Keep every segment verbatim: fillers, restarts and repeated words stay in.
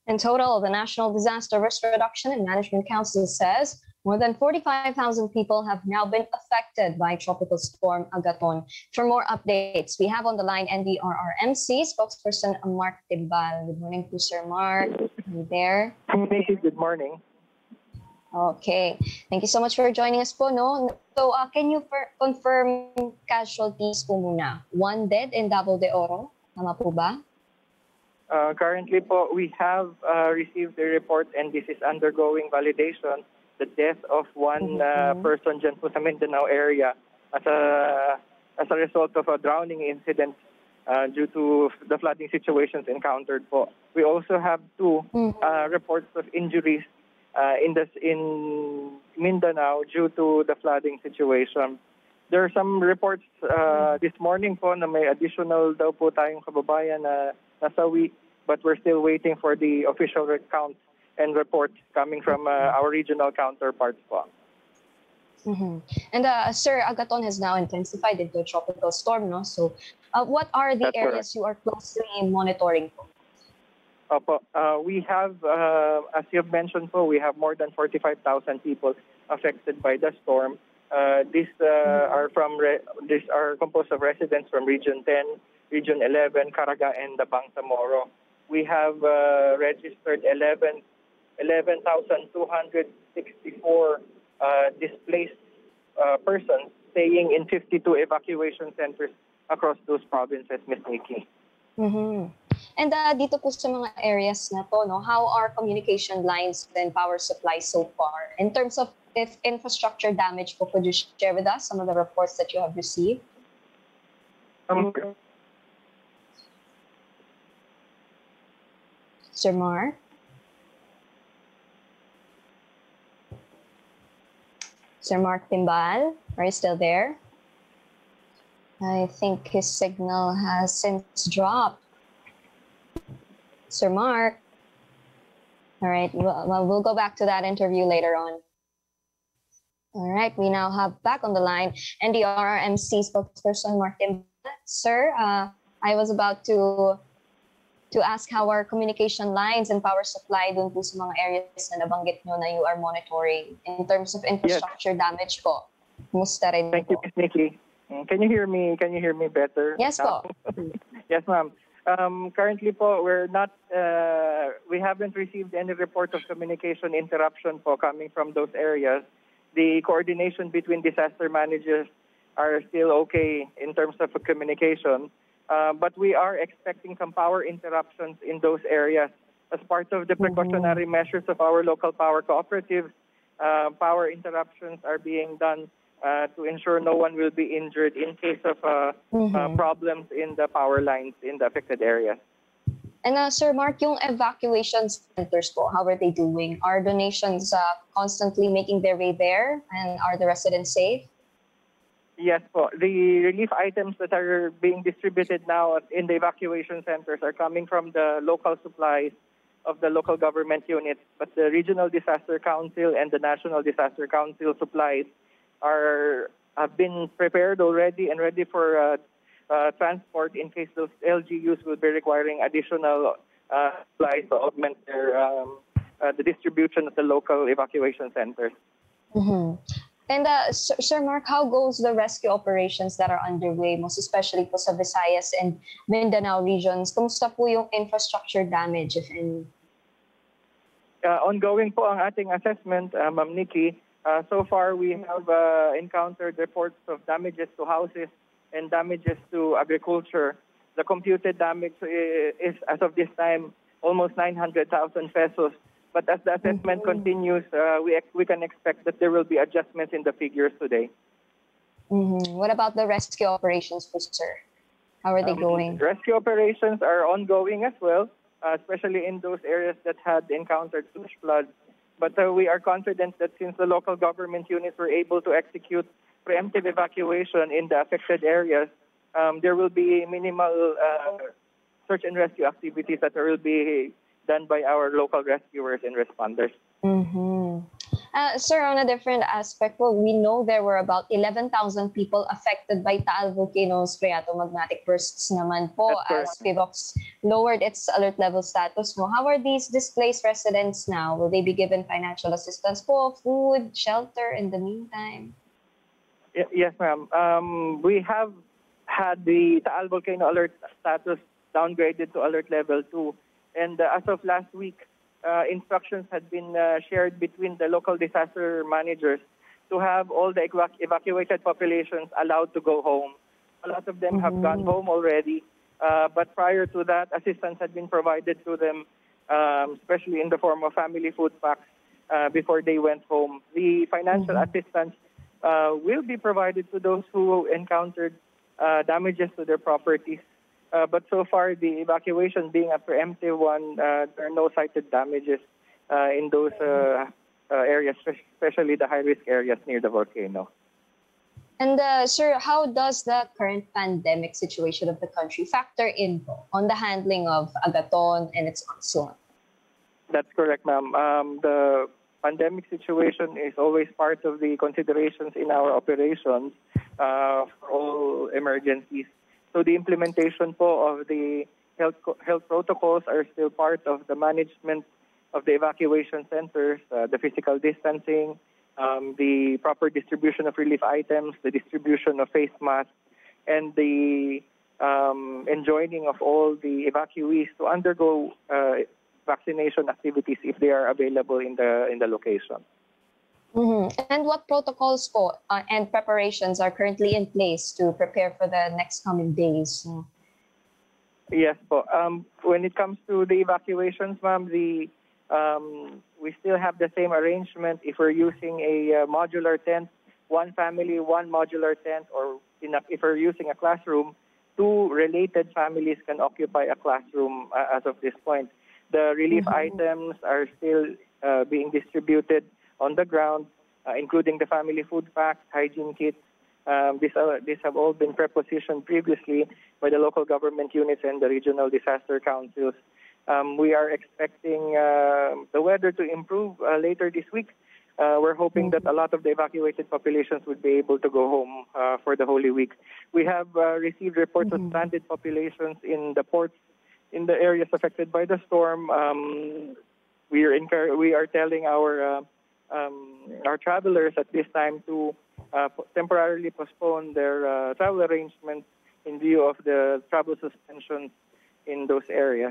In total, the National Disaster Risk Reduction and Management Council says more than forty-five thousand people have now been affected by Tropical Storm Agaton. For more updates, we have on the line N D R R M C spokesperson Mark Timbal. Good morning to Sir Mark. Are you there? Good morning. Okay. Thank you so much for joining us po. No? So, uh, can you confirm casualties po muna? One dead in Davao de Oro. Tama po ba? Uh, currently po, we have uh, received a report and this is undergoing validation. The death of one uh, person dyan po sa Mindanao area as a, as a result of a drowning incident uh, due to the flooding situations encountered po. We also have two uh, reports of injuries uh, in, this, in Mindanao due to the flooding situation. There are some reports uh, this morning po na may additional daw po tayong kababayan na nasawi, but we're still waiting for the official recount and reports coming from uh, our regional counterparts po. Mm-hmm. And uh, Sir, Agaton has now intensified into a tropical storm, no? So uh, what are the That's areas correct. you are closely monitoring po? Opo, uh, we have, uh, as you've mentioned po, we have more than forty-five thousand people affected by the storm. Uh, these uh, are from re these are composed of residents from Region ten, Region eleven, Caraga, and the Bangsamoro. We have uh, registered eleven thousand two hundred sixty-four uh, displaced uh, persons staying in fifty-two evacuation centers across those provinces, Miz Nikki. Mm-hmm. And uh, dito po sa mga areas na to, no, how are communication lines and power supply so far? In terms of if infrastructure damage, po, could you share with us some of the reports that you have received? Um, Sir Mark? Sir Mark Timbal, are you still there? I think his signal has since dropped. Sir Mark? All right, well, we'll go back to that interview later on. All right, we now have back on the line N D R R M C spokesperson Mark Timbal. Sir, uh, I was about to to ask how our communication lines and power supply dun po sa mga areas na nabanggit nyo na you are monitoring in terms of infrastructure yes. damage po. Kumusta rin Thank po? you, Miz Nikki. Can you hear me? Can you hear me better? Yes po. Yes, ma'am. Um, currently po, we're not, uh, we haven't received any report of communication interruption po coming from those areas. The coordination between disaster managers are still okay in terms of communication. Uh, but we are expecting some power interruptions in those areas as part of the precautionary mm-hmm. measures of our local power cooperatives. Uh, power interruptions are being done uh, to ensure no one will be injured in case of uh, mm-hmm. uh, problems in the power lines in the affected areas. And uh, Sir Mark, yung evacuation centers po, how are they doing? Are donations uh, constantly making their way there? And are the residents safe? Yes po. The relief items that are being distributed now in the evacuation centers are coming from the local supplies of the local government units, but the Regional Disaster Council and the National Disaster Council supplies are have been prepared already and ready for uh, uh, transport in case those L G Us will be requiring additional uh, supplies to augment their um, uh, the distribution of the local evacuation centers. Mm-hmm. And uh, Sir Mark, how goes the rescue operations that are underway, most especially po sa Visayas and Mindanao regions? Kumusta po yung infrastructure damage, if any? Uh, ongoing po ang ating assessment, uh, Ma'am Nikki. Uh, so far, we have uh, encountered reports of damages to houses and damages to agriculture. The computed damage is, as of this time, almost nine hundred thousand pesos. But as the assessment mm-hmm. continues, uh, we we can expect that there will be adjustments in the figures today. Mm-hmm. What about the rescue operations, sir? How are they um, going? Rescue operations are ongoing as well, uh, especially in those areas that had encountered flash floods. But uh, we are confident that since the local government units were able to execute preemptive evacuation in the affected areas, um, there will be minimal uh, search and rescue activities that will be done by our local rescuers and responders. Mm-hmm. Uh, sir, on a different aspect, well, we know there were about eleven thousand people affected by Taal Volcano's phreatomagmatic bursts naman po That's as correct. PHIVOLCS lowered its alert level status mo. How are these displaced residents now? Will they be given financial assistance po, food, shelter in the meantime? Y- yes, ma'am. Um, we have had the Taal Volcano alert status downgraded to alert level two. And uh, as of last week, uh, instructions had been uh, shared between the local disaster managers to have all the evac- evacuated populations allowed to go home. A lot of them have gone home already, uh, but prior to that, assistance had been provided to them, um, especially in the form of family food packs uh, before they went home. The financial assistance uh, will be provided to those who encountered uh, damages to their properties. Uh, but so far, the evacuation being a preemptive one, uh, there are no cited damages uh, in those uh, uh, areas, especially the high-risk areas near the volcano. And uh, sir, how does the current pandemic situation of the country factor in po on the handling of Agaton and its monsoon? That's correct, ma'am. Um, the pandemic situation is always part of the considerations in our operations uh, for all emergencies. So the implementation po of the health health protocols are still part of the management of the evacuation centers, uh, the physical distancing, um, the proper distribution of relief items, the distribution of face masks, and the um, enjoining of all the evacuees to undergo uh, vaccination activities if they are available in the in the location. Mm-hmm. And what protocols po uh, and preparations are currently in place to prepare for the next coming days? Yes, po. Um, when it comes to the evacuations, ma'am, the um, we still have the same arrangement. If we're using a uh, modular tent, one family, one modular tent, or in a, if we're using a classroom, two related families can occupy a classroom uh, as of this point. The relief mm-hmm. items are still uh, being distributed on the ground, uh, including the family food packs, hygiene kits. Um, these, are, these have all been prepositioned previously by the local government units and the regional disaster councils. Um, we are expecting uh, the weather to improve uh, later this week. Uh, we're hoping that a lot of the evacuated populations would be able to go home uh, for the Holy Week. We have uh, received reports mm-hmm. of stranded populations in the ports in the areas affected by the storm. Um, we are incur- we are telling our uh, um, our travelers at this time to uh, temporarily postpone their uh, travel arrangements in view of the travel suspensions in those areas.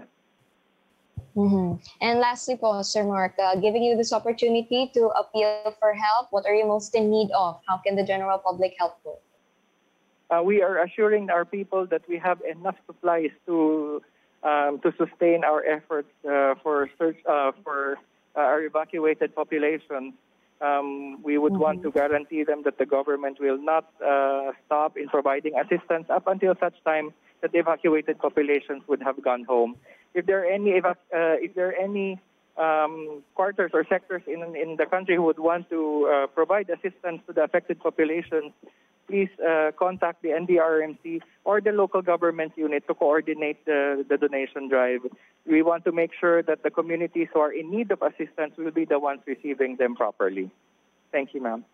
Mm-hmm. And lastly po, Sir Mark, uh, giving you this opportunity to appeal for help, what are you most in need of? How can the general public help you? Uh, we are assuring our people that we have enough supplies to um, to sustain our efforts uh, for search uh, for uh, our evacuated population. Um, we would mm-hmm. want to guarantee them that the government will not uh, stop in providing assistance up until such time that the evacuated populations would have gone home. If there are any evac- uh, if there are any um, quarters or sectors in in the country who would want to uh, provide assistance to the affected populations, please uh, contact the N D R R M C or the local government unit to coordinate the, the donation drive. We want to make sure that the communities who are in need of assistance will be the ones receiving them properly. Thank you, ma'am.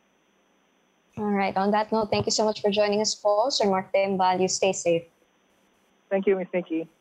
All right. On that note, thank you so much for joining us, Paul. Sir Mark Dembal, you stay safe. Thank you, Miz Nikki.